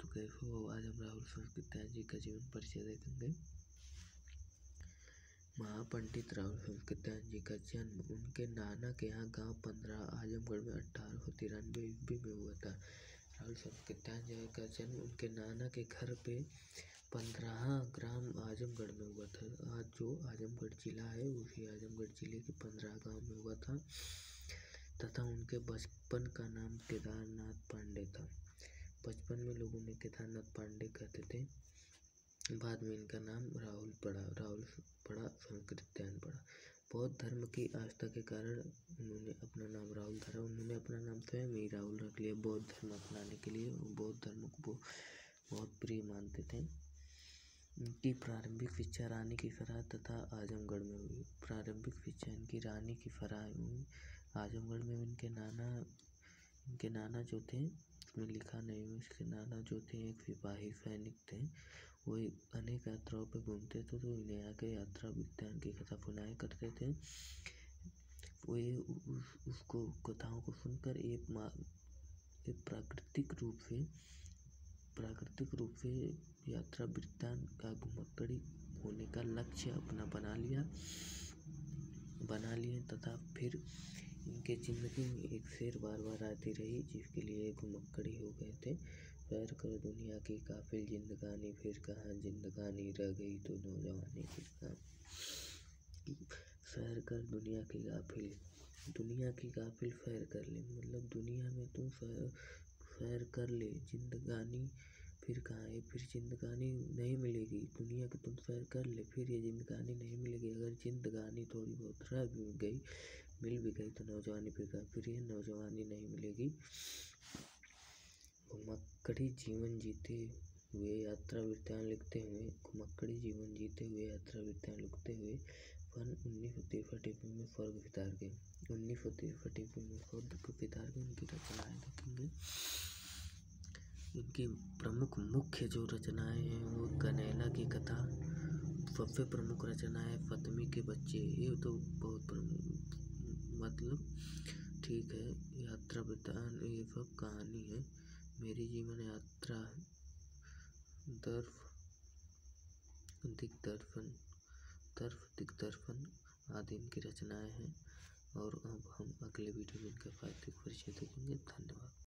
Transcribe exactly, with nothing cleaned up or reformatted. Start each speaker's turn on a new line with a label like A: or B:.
A: कैसे हो। आज हम राहुल सांकृत्यायन जी का जीवन परिचय देखेंगे। महापंडित राहुल सांकृत्यायन जी का जन्म उनके नाना के यहाँ गांव पंद्रह आजमगढ़ में अठारह सौ तिरानवे ईस्वी में हुआ था। राहुल सांकृत्यायन जी का जन्म उनके नाना के घर पे पंद्रह ग्राम आजमगढ़ में हुआ था। आज जो आजमगढ़ जिला है उसी आजमगढ़ जिले के पंद्रह गांव में हुआ था तथा उनके बचपन का नाम केदारनाथ पांडे था। बचपन में लोग उन्हें केदारनाथ पांडे कहते थे। बाद में इनका नाम राहुल पड़ा राहुल पड़ा सांकृत्यायन पड़ा। बौद्ध धर्म की आस्था के कारण उन्होंने अपना नाम राहुल धरा। उन्होंने अपना नाम स्वयं ही राहुल रख लिया बौद्ध धर्म अपनाने के लिए। बौद्ध धर्म को वो बहुत प्रिय मानते थे। इनकी प्रारंभिक शिक्षा रानी की सराय तथा आजमगढ़ में हुई। प्रारंभिक शिक्षा इनकी रानी की सराय हुई आजमगढ़ में। इनके नाना इनके नाना जो थे इसमें लिखा नहीं है। इसके नाना जो थे एक सिपाही सैनिक थे। वो अनेक यात्राओं पर घूमते थे तो इन्हें आके यात्रा विज्ञान की कथा सुनाया करते थे। वो ये उस, उसको कथाओं को सुनकर एक एक प्राकृतिक रूप से प्राकृतिक रूप से यात्रा वृत्तांत का घुमक्कड़ी होने का लक्ष्य अपना बना लिया बना लिए तथा फिर इनके जिंदगी में एक शेर बार बार आती रही जिसके लिए घुमक्कड़ी हो गए थे। सैर कर दुनिया की काफिल जिंदगानी फिर कहाँ जिंदगानी रह गई तो नौजवानी फिर कहाँ। सैर कर दुनिया की काफिल दुनिया की काफिल सैर कर ले मतलब दुनिया में तुम सैर सैर कर ले। जिंदगानी फिर कहाँ है फिर जिंदगानी नहीं मिलेगी। दुनिया की तुम सैर कर ले फिर ये जिंदगानी नहीं मिलेगी। अगर जिंदगानी थोड़ी बहुत रह भी गई मिल भी गई तो नौजवानी फिर कहाँ फिर ये नौजवानी नहीं मिलेगी। घुमक्कड़ी जीवन जीते हुए यात्रा वृत्तांत लिखते हुए घुमक्कड़ी जीवन जीते हुए यात्रा वृत्तांत लिखते हुए सन उन्नीस सौ तिरसठ ईस्वी में स्वर्ग सिधार गए। उन्नीस सौ तिरसठ ईस्वी में स्वर्ग सिधार गए। उनकी रचनाएं देखेंगे। इनकी प्रमुख मुख्य जो रचनाएं हैं वो कनैला की कथा सबसे प्रमुख रचना है। फतमी के बच्चे ये तो बहुत प्रमुख मतलब ठीक है। यात्रा वृत्तांत ये सब कहानी है। मेरी जीवन यात्रा दर्फ दिग्दर्शन दर्फ दिग्दर्शन आदि इनकी रचनाएं हैं। और अब हम अगले वीडियो में इनका साहित्यिक परिचय देखेंगे। धन्यवाद।